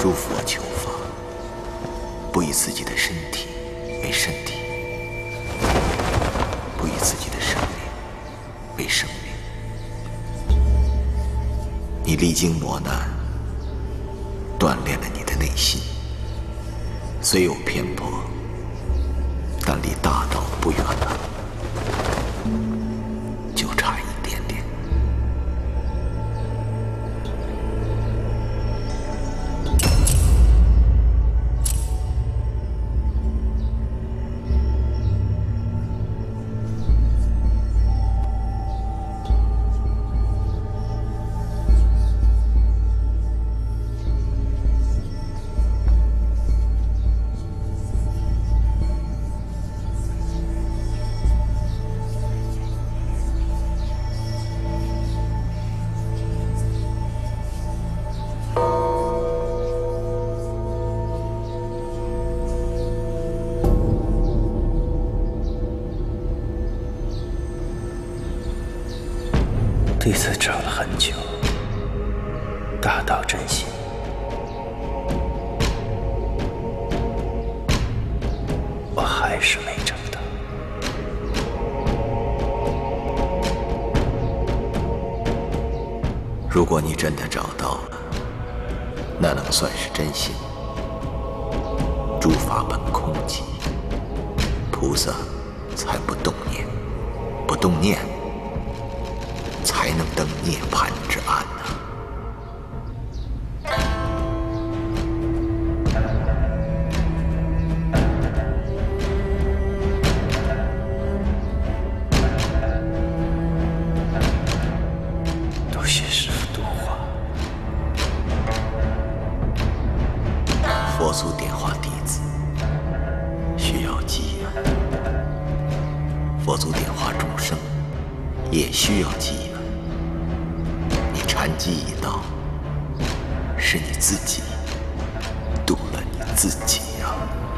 诸佛求法，不以自己的身体为身体，不以自己的生命为生命。你历经磨难，锻炼了你的内心，虽有偏颇，但离大道不远了，就差一点点。 弟子找了很久，大道真心，我还是没找到。 如果你真的找到了，那能算是真心。诸法本空寂，菩萨才不动念，不动念，才能登涅槃之岸呢。 多谢师父度化。 佛祖点化弟子，需要机缘；佛祖点化众生，也需要机缘。你禅机一到，是你自己度了你自己呀。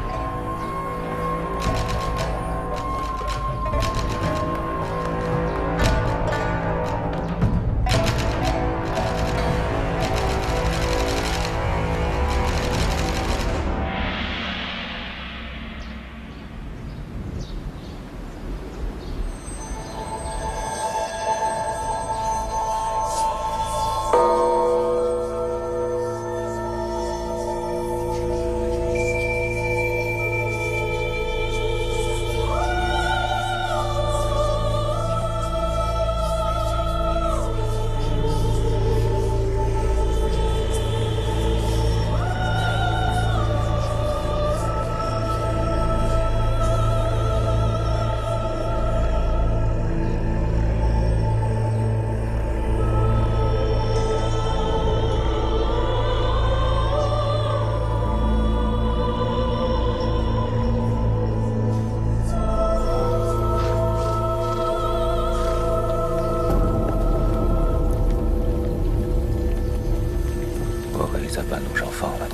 在半路上放了你。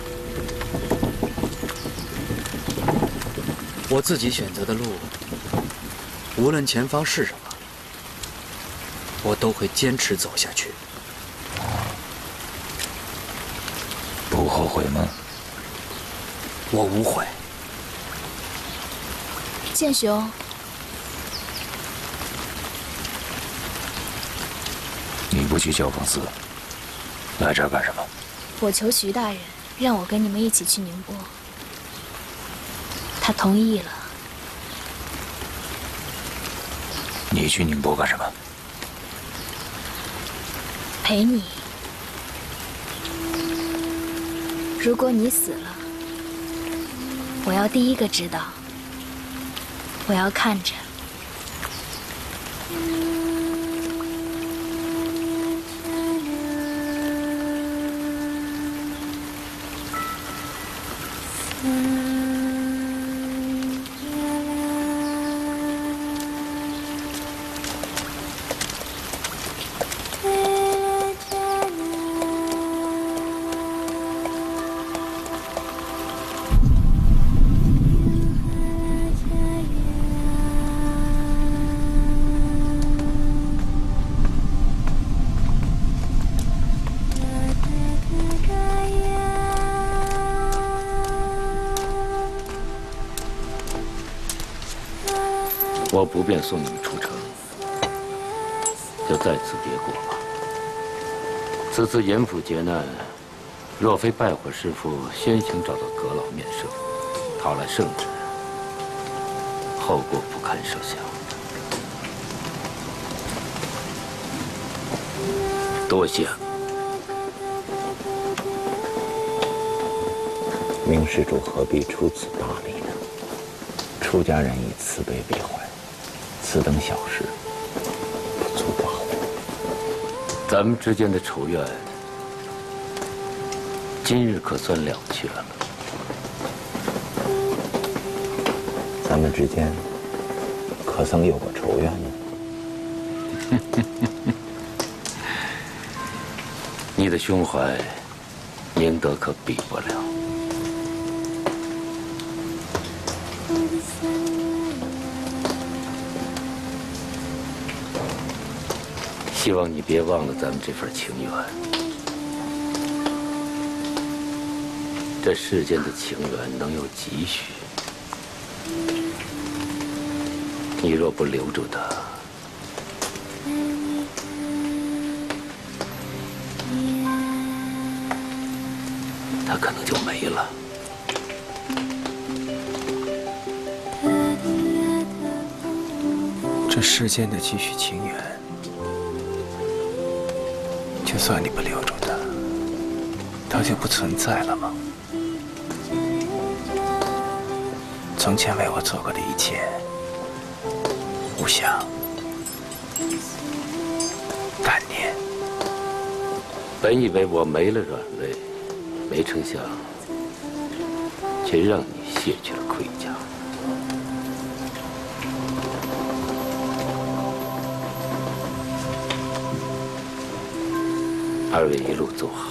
我自己选择的路，无论前方是什么，我都会坚持走下去。 不后悔吗？ 我无悔。 剑雄， 你不去教坊寺，来这儿干什么？ 我求徐大人让我跟你们一起去宁波，他同意了。 你去宁波干什么？ 陪你。如果你死了，我要第一个知道，我要看着。 我不便送你们出城，就在此别过吧。此次严府劫难，若非拜火师傅先行找到阁老面圣，讨来圣旨，后果不堪设想。多谢。 明施主何必出此大礼呢？出家人以慈悲为怀，此等小事不足挂乎。 咱们之间的仇怨，今日可算了却了。 咱们之间可曾有过仇怨呢？ 你的胸怀，明德可比不了。希望你别忘了咱们这份情缘。这世间的情缘能有几许？你若不留住它，它可能就没了。 这世间的几许情缘，就算你不留住它，它就不存在了吗？从前为我做过的一切，无想、感念。 本以为我没了软肋，没成想，却让你卸去了盔甲。二位一路走好。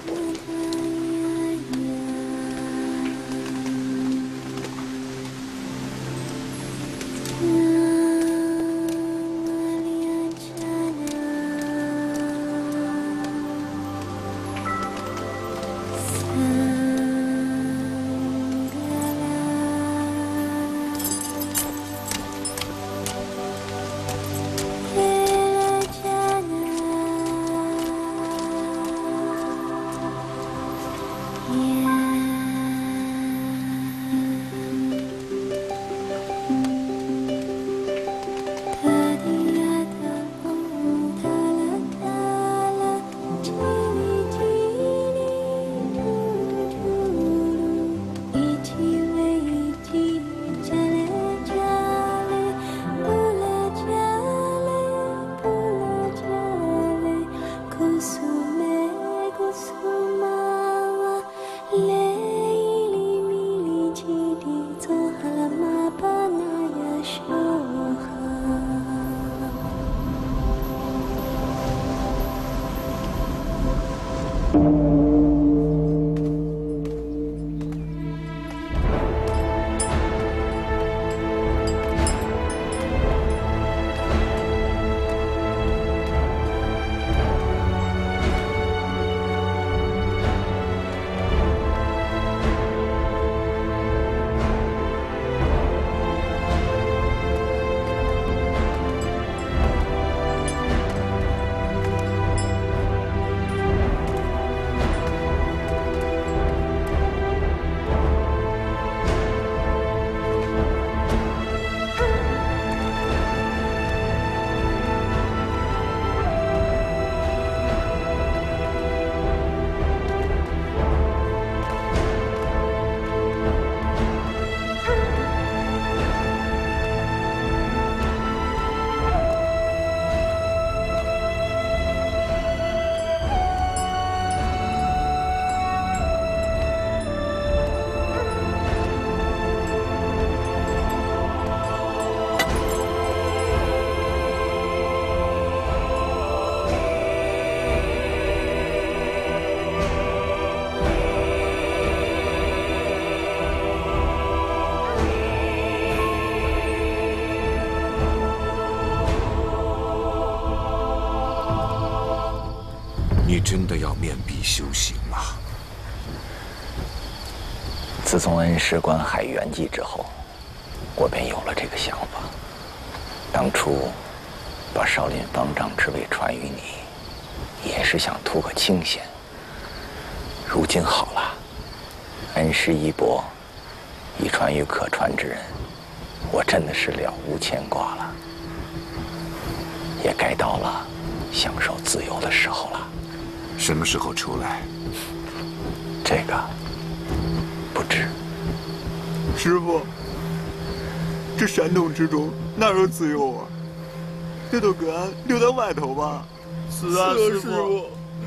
你真的要面壁修行吗？ 自从恩师观海圆寂之后，我便有了这个想法。 当初把少林方丈之位传于你，也是想图个清闲。如今好了，恩师衣钵已传于可传之人，我真的是了无牵挂了，也该到了享受自由的时候了。 什么时候出来？ 这个不知。 师傅，这山洞之中哪有自由啊？这都给俺留在外头吧。是啊，师傅。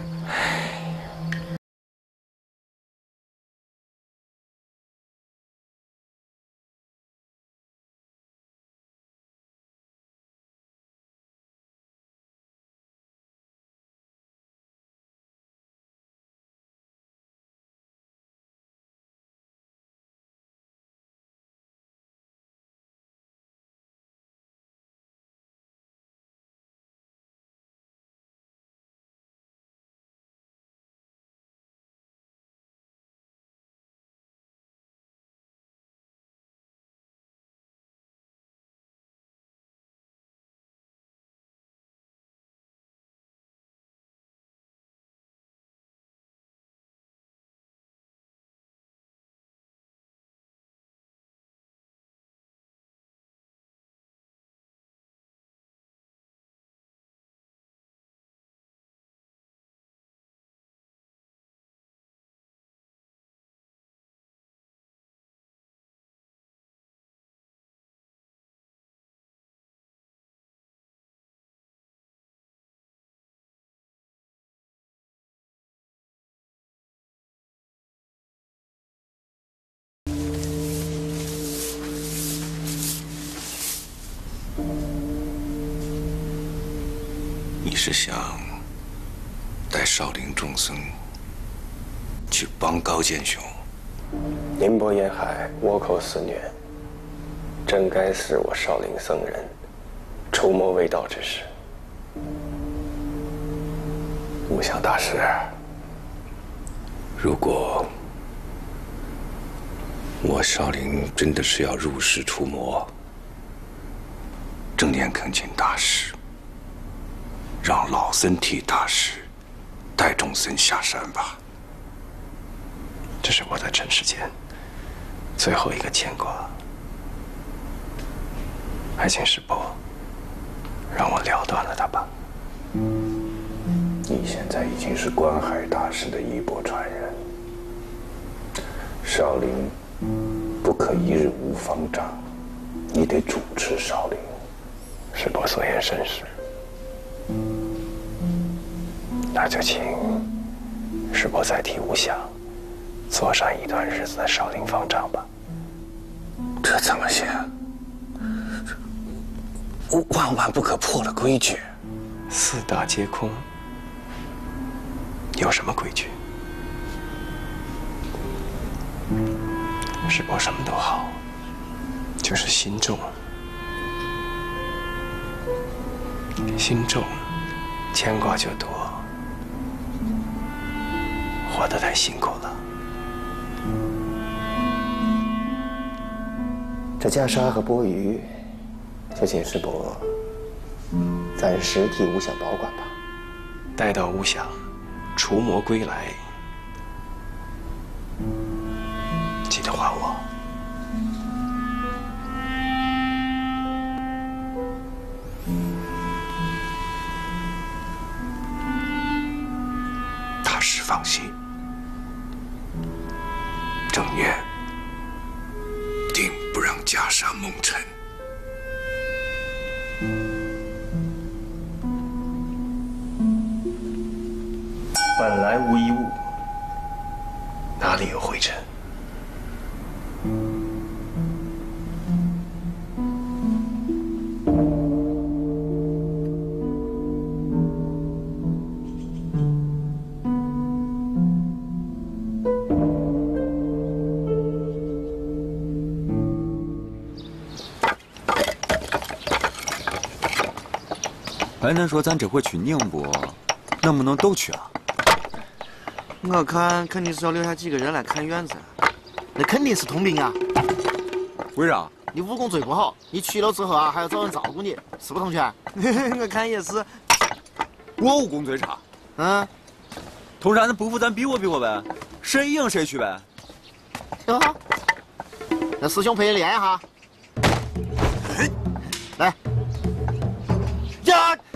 你是想带少林众僧去帮高剑雄？ 宁波沿海倭寇肆虐，真该是我少林僧人除魔卫道之时。无相大师，如果我少林真的是要入世除魔，正念恳请大师，让老僧替大师带众僧下山吧。 这是我在尘世间最后一个牵挂，还请师伯让我了断了他吧。 你现在已经是观海大师的衣钵传人，少林不可一日无方丈，你得主持少林。 师伯所言甚是，那就请师伯再替无相做上一段日子的少林方丈吧。 这怎么行？万万不可破了规矩。 四大皆空，有什么规矩？师伯什么都好，就是心重。心重，牵挂就多，活得太辛苦了。这袈裟和钵盂，就请师伯暂时替无相保管吧。待到无相除魔归来，记得还我。 大师放心，正念定不让袈裟蒙尘。 本来无一物，哪里有灰尘？ 白嫩说咱这回去宁波，能不能都去啊？ 我看肯定是要留下几个人来看园子，那肯定是通灵啊。 为啥？ 你武功最不好，你去了之后啊，还要找人照顾你，是不，同学？ 我看也是。我武功最差。 嗯。 同山的不服，咱比划呗，谁赢谁去呗。 行好，那师兄陪你练一下。来。呀！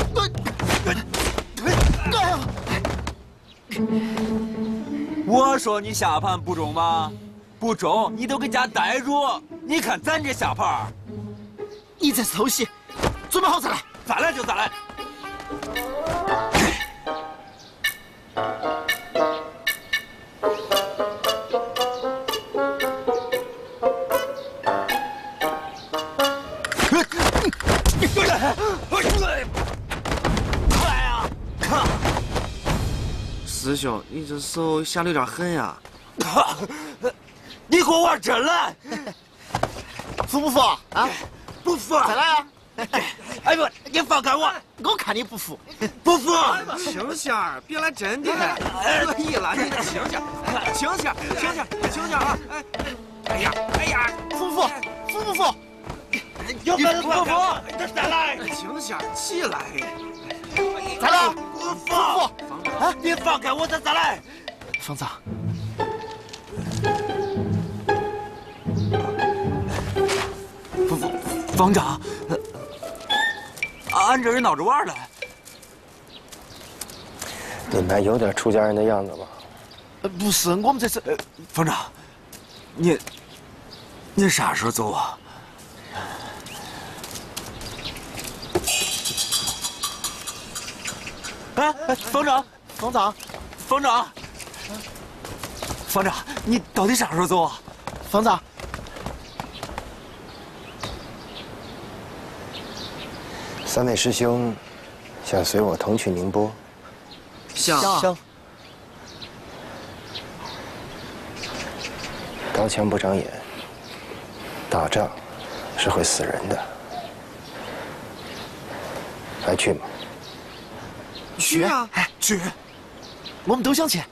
我说你下盘不中吗？不中，你都给家待住。你看咱这下盘， 你这是偷袭，准备好再来， 再来就再来。 快啊！ 师兄，你这手下的有点狠呀！ 你给我玩真了！ 服不服啊？ 不服！ 再来啊！ 哎不，你放开我！ 我看你不服， 不服！ 轻些儿，别来真的。可以了，你轻些，轻些，轻些，轻些啊！哎呀，哎呀， 服不服？服不服？ 有本事不服？再来！ 轻些，起来！ 再来！ 不服！啊！你放开我，再来！ 方丈。 方丈，俺这是闹着玩的。 你们还有点出家人的样子吗？ 不是，我们这是…… 方丈，你啥时候走啊？哎，方丈， 方丈， 方丈，方丈，你到底啥时候走啊？ 方丈。 3位师兄想随我同去宁波。 想。 刀枪不长眼，打仗是会死人的。还去吗？ 去啊！哎，去！我们都想去。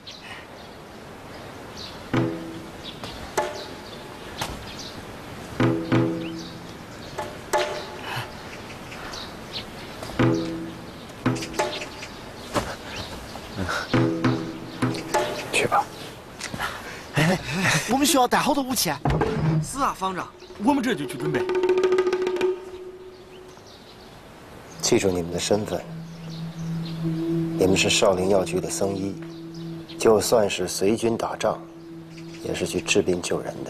去吧。 我们需要带好多武器。 是啊，方丈， 我们这就去准备。 记住你们的身份，你们是少林药局的僧医，就算是随军打仗，也是去治病救人的。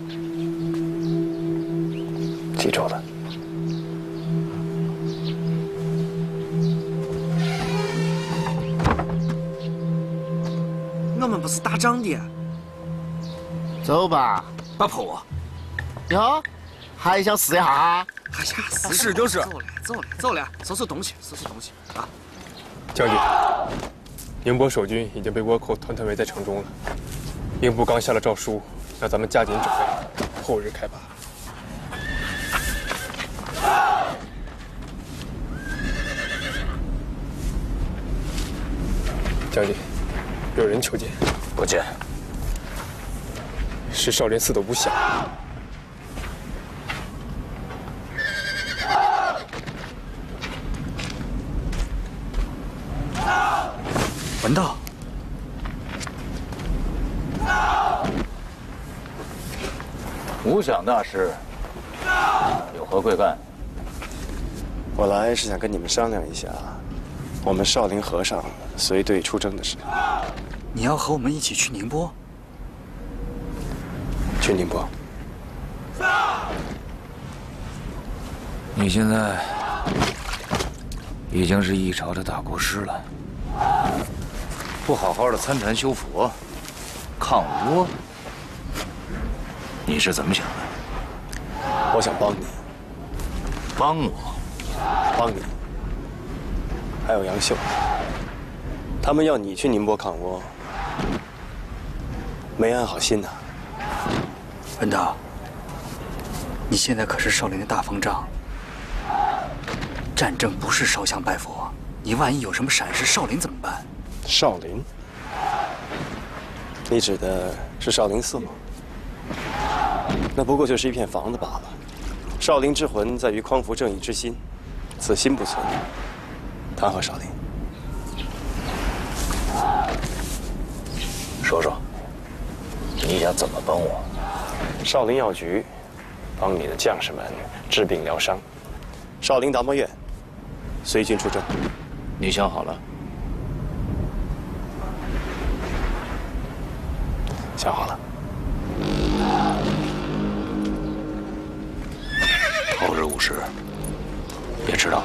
记住了。 我们不是打仗的。 走吧， 别泼我。 哟，还想试一下？ 哎呀， 是就是。 走了，收拾东西啊！ 将军，宁波守军已经被倭寇团团围在城中了。兵部刚下了诏书，让咱们加紧准备，后日开拔。将军，有人求见。 不见。 是少林寺的武响。 文道， 武响大师，有何贵干？ 我来是想跟你们商量一下，我们少林和尚随队出征的事。 你要和我们一起去宁波？ 去宁波。 你现在已经是一朝的大国师了，不好好的参禅修佛，抗倭，你是怎么想的？ 我想帮你。 帮我？ 帮你。还有杨秀，他们要你去宁波抗倭，没安好心呐。 文道，你现在可是少林的大方丈，战争不是烧香拜佛，你万一有什么闪失，少林怎么办？ 少林？你指的是少林寺吗？那不过就是一片房子罢了。 少林之魂在于匡扶正义之心，此心不存，谈何少林？ 说说，你想怎么帮我？ 少林药局帮你的将士们治病疗伤，少林达摩院随军出征。 你想好了？ 想好了。 后日午时，别迟到。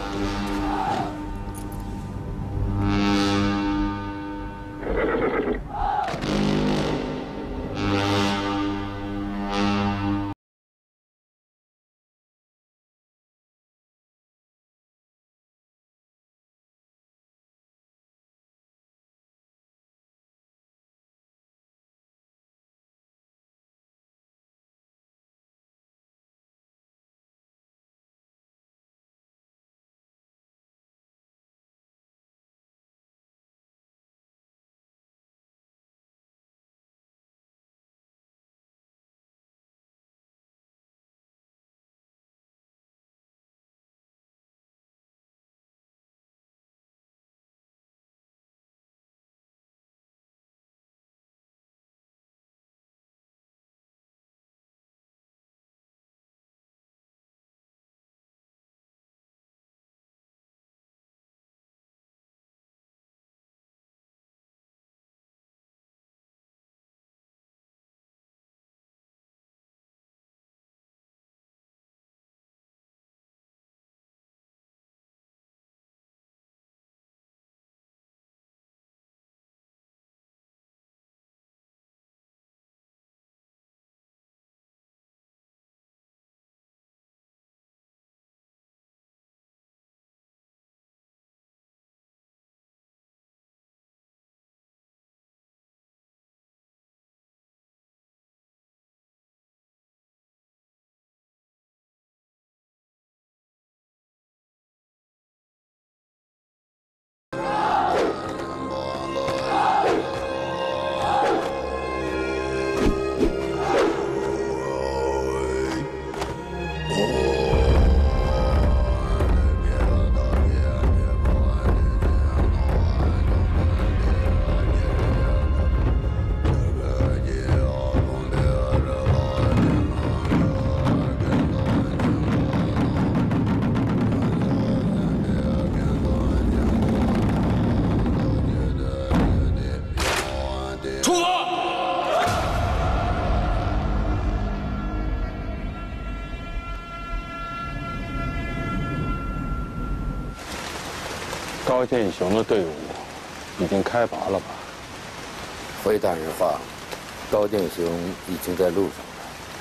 高建雄的队伍已经开拔了吧？ 回大人话，高建雄已经在路上了。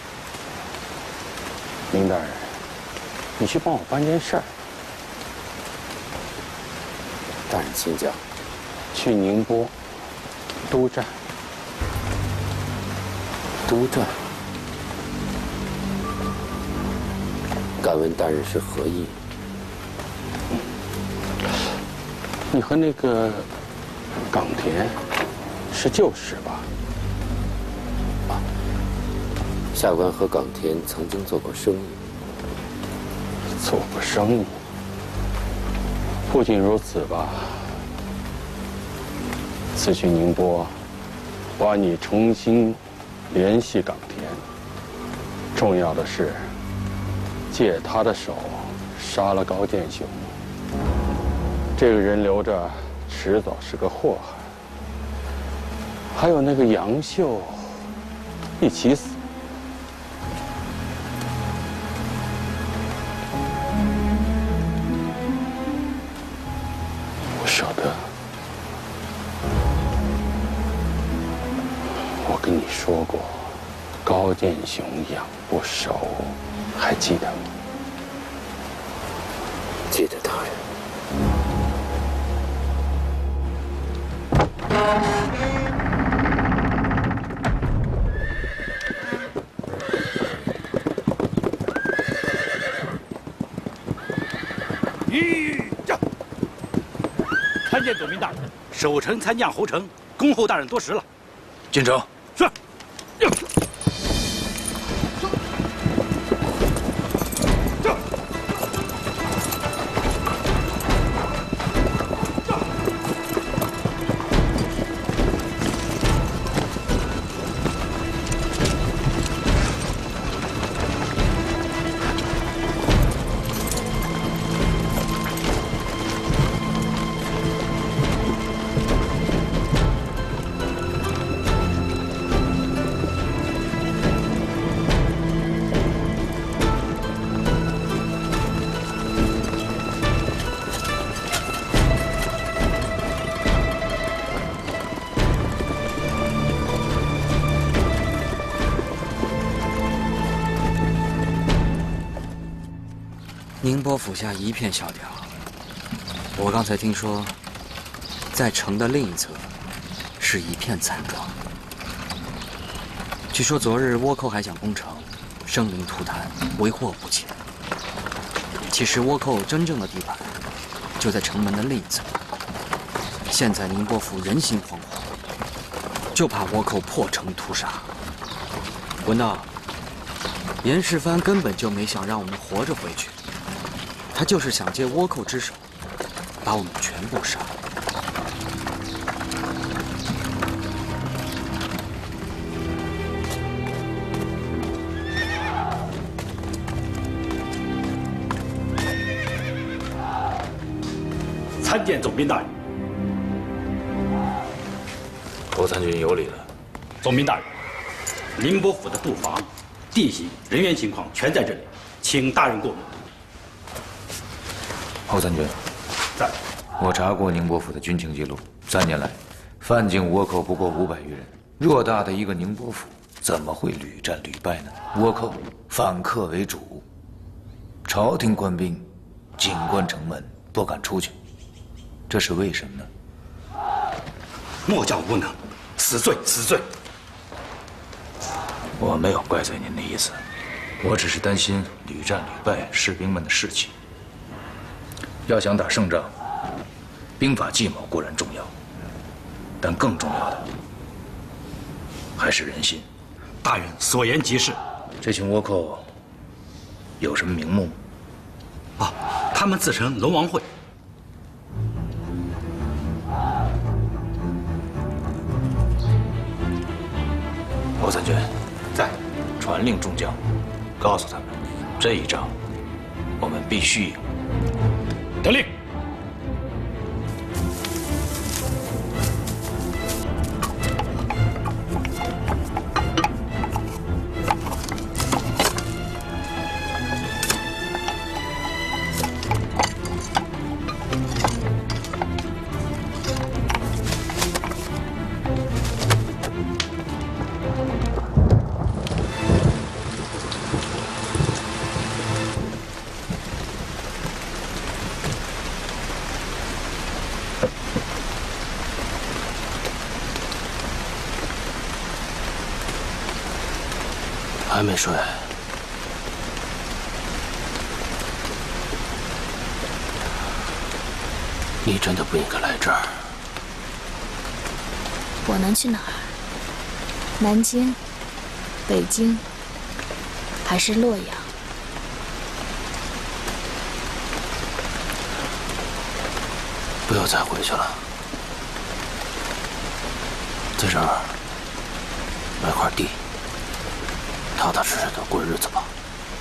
明大人，你去帮我办件事儿。 大人请讲。 去宁波督战。 督战？敢问大人是何意？ 你和那个岗田是旧识吧？ 下官和岗田曾经做过生意。 做过生意？不仅如此吧。此去宁波，我让你重新联系岗田。重要的是，借他的手杀了高建雄。这个人留着，迟早是个祸害。还有那个杨秀，一起死。不舍得。我跟你说过，高建雄养不熟，还记得吗？ 记得，大人。 参见左民大人，守城参将侯成恭候大人多时了。 进城。 是。 宁波府下一片萧条。我刚才听说，在城的另一侧是一片残状。据说昨日倭寇还想攻城，生灵涂炭，为祸不浅。其实倭寇真正的地盘就在城门的另一侧。现在宁波府人心惶惶，就怕倭寇破城屠杀。文道，严世蕃根本就没想让我们活着回去，他就是想借倭寇之手，把我们全部杀了。 参见总兵大人。 侯参军有礼了。 总兵大人，宁波府的布防、地形、人员情况全在这里，请大人过目。 侯参军， 在。 我查过宁波府的军情记录，3年来，犯境倭寇不过500余人。偌大的一个宁波府，怎么会屡战屡败呢？倭寇反客为主，朝廷官兵紧关城门，不敢出去，这是为什么呢？ 末将无能，死罪死罪。 我没有怪罪您的意思，我只是担心屡战屡败士兵们的士气。要想打胜仗，兵法计谋固然重要，但更重要的还是人心。 大人所言极是。 这群倭寇有什么名目？ 啊，他们自称龙王会。 侯参军，在，传令众将，告诉他们，这一仗我们必须赢。 得令。 还没睡。你真的不应该来这儿。 我能去哪儿？南京、北京，还是洛阳？ 不要再回去了，在这儿买块地。踏踏实实的过日子吧。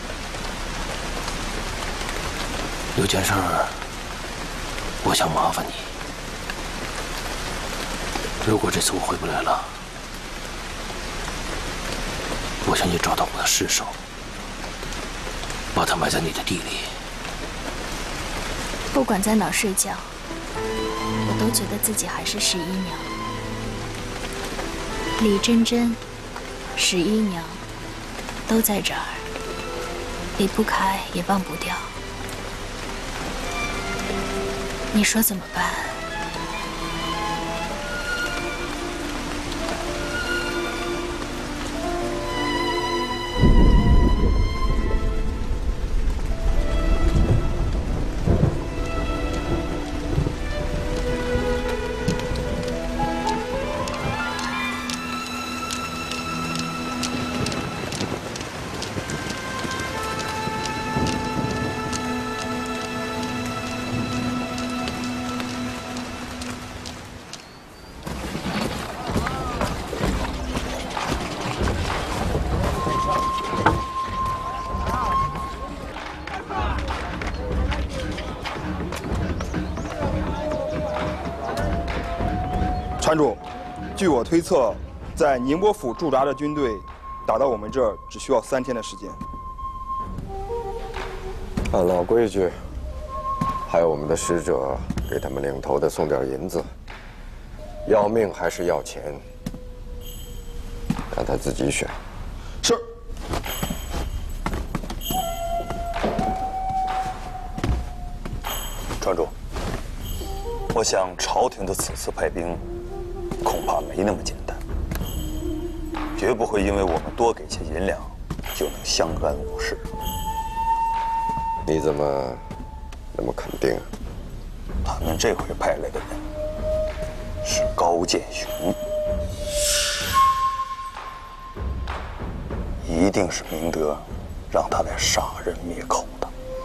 有件事儿，我想麻烦你。如果这次我回不来了，我想你找到我的尸首，把它埋在你的地里。 不管在哪儿睡觉，我都觉得自己还是11娘。李真真、11娘。都在这儿，离不开也忘不掉。你说怎么办？ 船主，据我推测，在宁波府驻扎的军队，打到我们这儿只需要3天的时间。 按老规矩，还有我们的使者给他们领头的送点银子。要命还是要钱，让他自己选。 是。 川主，我想朝廷的此次派兵，恐怕没那么简单，绝不会因为我们多给些银两，就能相安无事。 你怎么那么肯定啊？ 他们这回派来的人是高剑雄，一定是明德让他来杀人灭口的。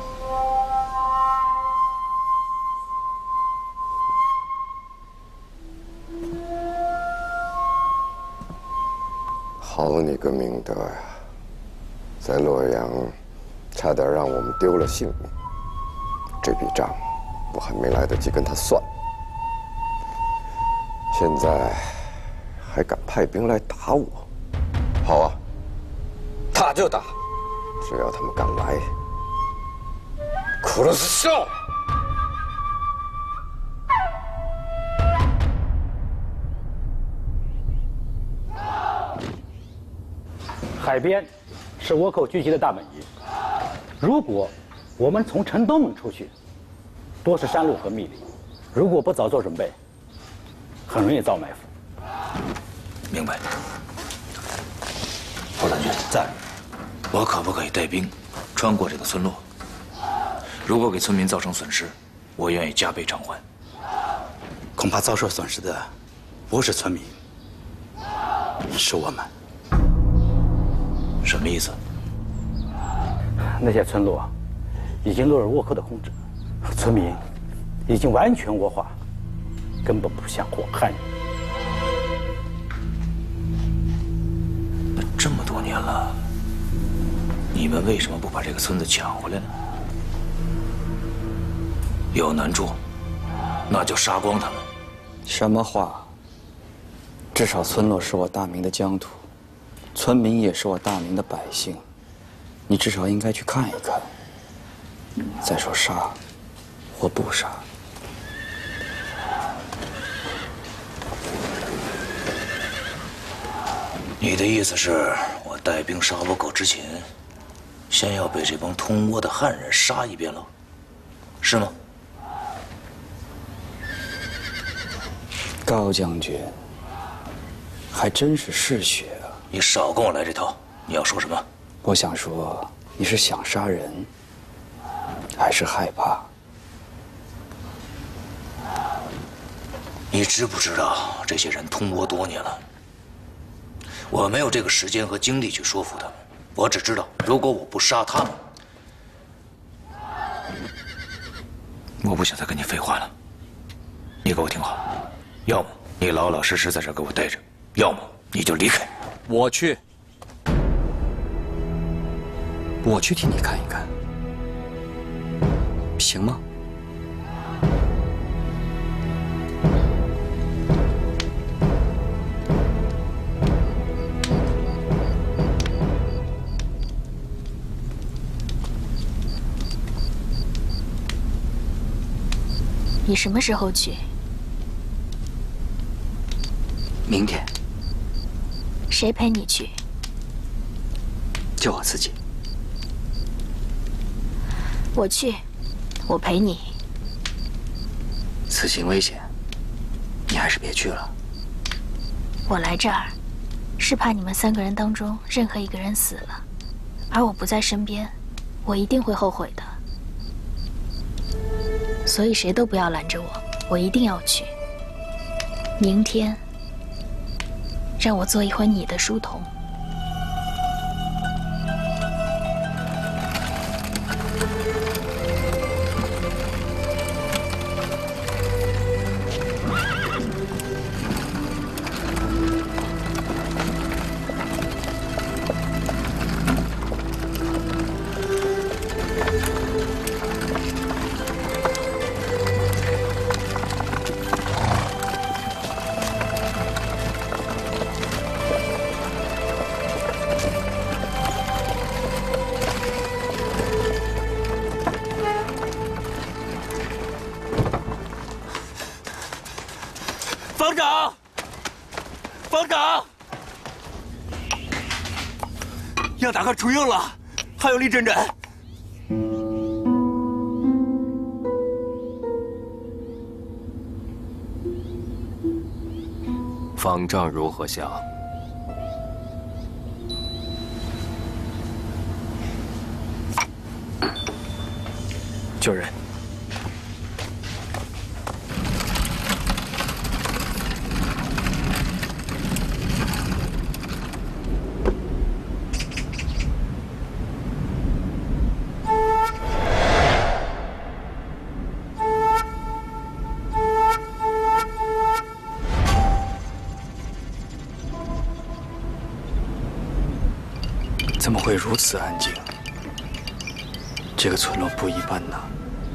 好你个明德呀，在洛阳差点让我们丢了性命，这笔账我还没来得及跟他算，现在还敢派兵来打我？好啊，打就打，只要他们敢来，苦了是笑。 海边是倭寇聚集的大本营，如果我们从城东门出去，多是山路和密林，如果不早做准备，很容易遭埋伏。 明白。胡将军在，我可不可以带兵穿过这个村落？如果给村民造成损失，我愿意加倍偿还。 恐怕遭受损失的不是村民，是我们。 什么意思？ 那些村落已经落入倭寇的控制，村民已经完全倭化，根本不像我汉人。 那这么多年了，你们为什么不把这个村子抢回来呢？有难处，那就杀光他们。 什么话？至少村落是我大明的疆土，村民也是我大明的百姓，你至少应该去看一看。再说杀或不杀， 你的意思是我带兵杀倭寇之前，先要被这帮通倭的汉人杀一遍喽，是吗？ 高将军，还真是嗜血啊！ 你少跟我来这套！你要说什么？ 我想说，你是想杀人，还是害怕？ 你知不知道这些人通倭多年了？我没有这个时间和精力去说服他们，我只知道，如果我不杀他们，我不想再跟你废话了。你给我听好，要么你老老实实在这给我待着，要么你就离开。 我去替你看一看，行吗？ 你什么时候去？ 明天。 谁陪你去？ 就我自己。 我去，我陪你。 此行危险，你还是别去了。 我来这儿，是怕你们3个人当中任何一个人死了，而我不在身边，我一定会后悔的。所以谁都不要拦着我，我一定要去。明天，让我做一回你的书童。 方长，方长，杨大哥出营了，还有李真真。 方丈如何想？ 救人。怎么会如此安静？这个村落不一般呐。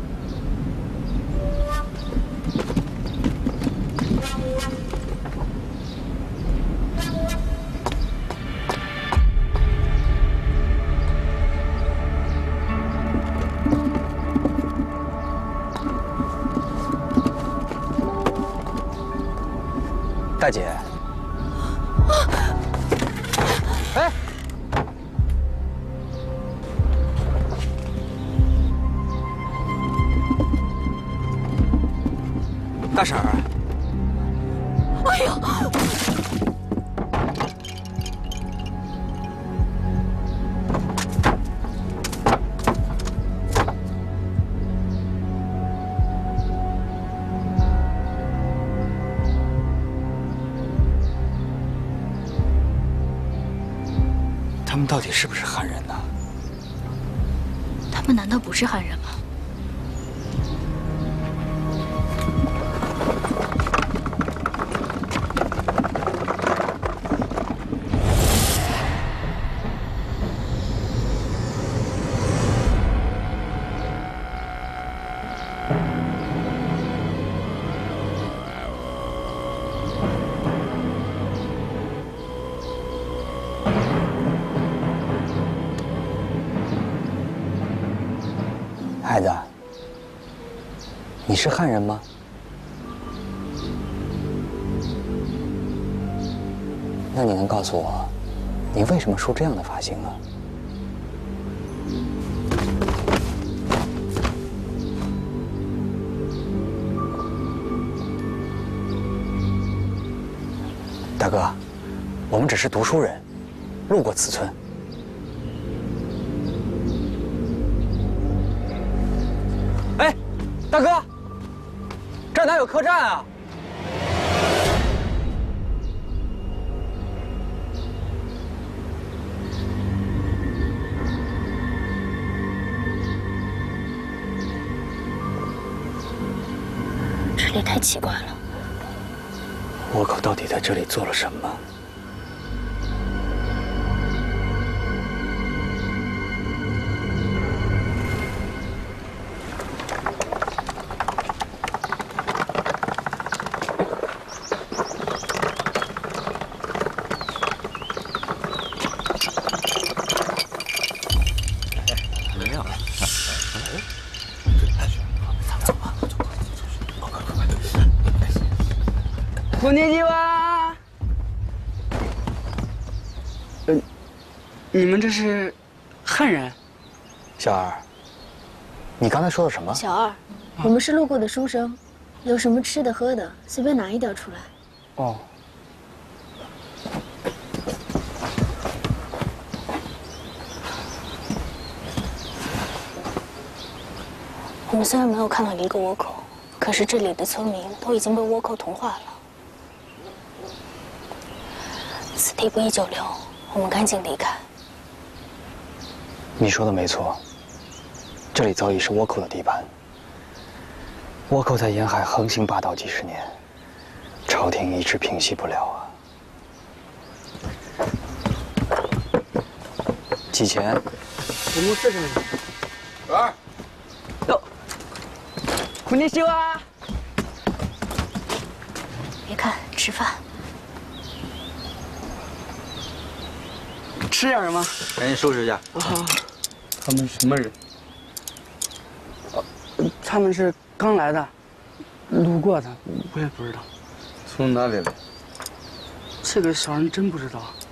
大姐。哎。 大婶儿， 哎呦！ 他们到底是不是汉人呢？ 他们难道不是汉人吗？ 孩子，你是汉人吗？那你能告诉我，你为什么梳这样的发型啊？大哥，我们只是读书人，路过此村。 哎，大哥，这儿哪有客栈啊？ 这里太奇怪了。 倭寇到底在这里做了什么？ こんにちは。你们这是汉人？ 小二，你刚才说的什么？ 小二，我们是路过的书生，有什么吃的喝的，随便拿一点出来。 哦。 我们虽然没有看到一个倭寇，可是这里的村民都已经被倭寇同化了。 此地不宜久留，我们赶紧离开。 你说的没错，这里早已是倭寇的地盘。倭寇在沿海横行霸道几十年，朝廷一直平息不了啊。几钱？ 我们这里。 二。 哟。こんにちは。 别看，吃饭。 吃点什么？ 赶紧收拾一下。 啊，他们什么人？他们是刚来的，路过的，我也不知道。 从哪里来？ 这个小人真不知道。